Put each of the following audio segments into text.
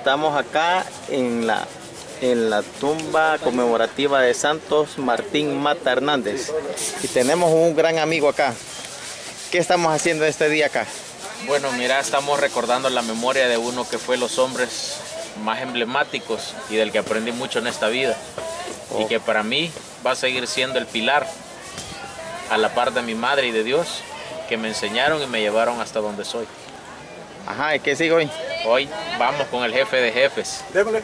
Estamos acá en la tumba conmemorativa de Santos Martín Mata Hernández y tenemos un gran amigo acá. ¿Qué estamos haciendo este día acá? Bueno, mira, estamos recordando la memoria de uno que fue los hombres más emblemáticos y del que aprendí mucho en esta vida y que para mí va a seguir siendo el pilar a la par de mi madre y de Dios, que me enseñaron y me llevaron hasta donde soy. Ajá, ¿y qué sigue hoy? Hoy vamos con el jefe de jefes. Démosle.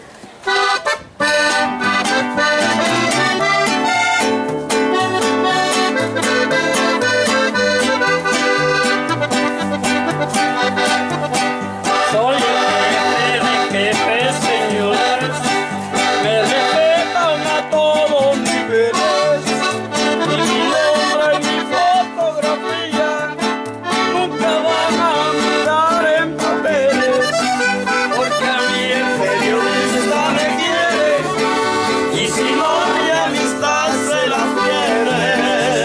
Soy el jefe de jefes, señores, me respetan a todos niveles, y mi nombre y mi fotografía nunca van a mirar en papeles, porque a mí el periodista me quiere, y si no mi amistad se la pierde.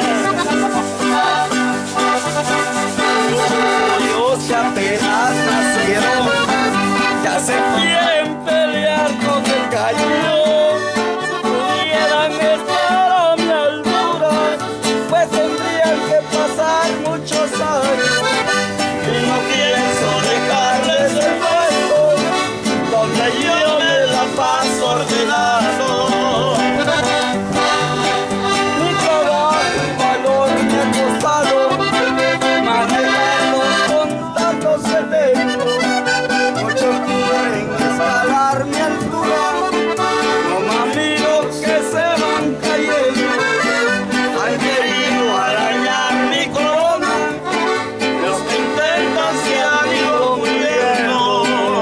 Los que apenas nacieron ya se quieren pelear con el gallo. Si pudieran estar a mi altura, pues tendrían que pasar muchos años. Y no pienso dejarles el puesto donde yo me la paso ordenando. Mi trabajo y valor me ha costado manejar los contactos que tengo. Muchos quieren escalar mi altura, como amigos que se van cayendo. Han querido arañar mi corona, los que intentan se han ido muriendo.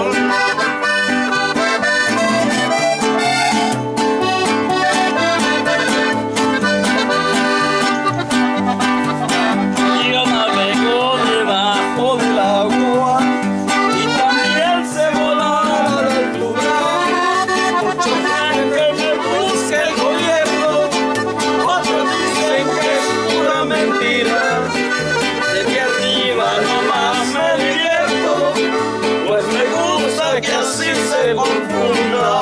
Yo navego debajo del agua y también sé volar a la altura. Muchos quieren que me busque el gobierno, otros dicen que es pura mentira. Desde arriba nomás me divierto, pues me gusta que así se confunda.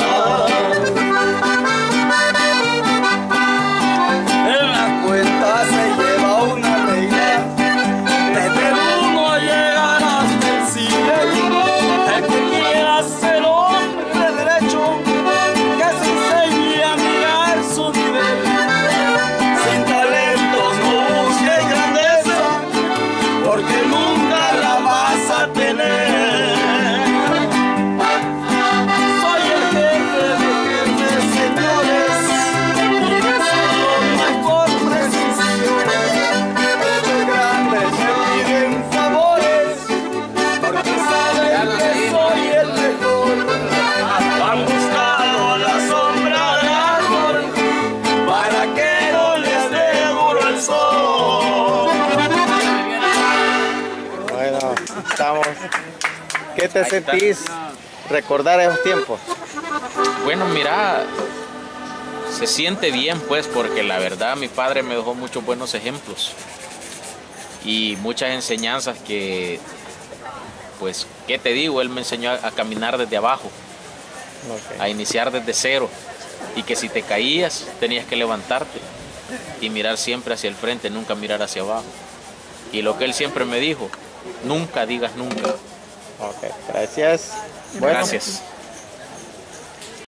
En la cuenta se lleva una reina, desde el 1 a llegar hasta el 100. El que quiera ser hombre derecho, que se enseñe a mirar su nivel. Sin talentos no busques grandeza, porque nunca la vas a tener. Soy el jefe de jefes, señores, y decido no por precisión. Los grandes me piden favores, porque saben que soy el mejor. Han buscado la sombra del árbol para que no les dé duro el sol. Bueno, estamos. ¿Qué te sentís recordar esos tiempos? Bueno, mira, se siente bien pues, porque la verdad mi padre me dejó muchos buenos ejemplos y muchas enseñanzas que, pues, ¿qué te digo? Él me enseñó a caminar desde abajo, a iniciar desde cero, y que si te caías tenías que levantarte y mirar siempre hacia el frente, nunca mirar hacia abajo. Y lo que él siempre me dijo, nunca digas nunca. Ok, gracias. Bueno, Gracias.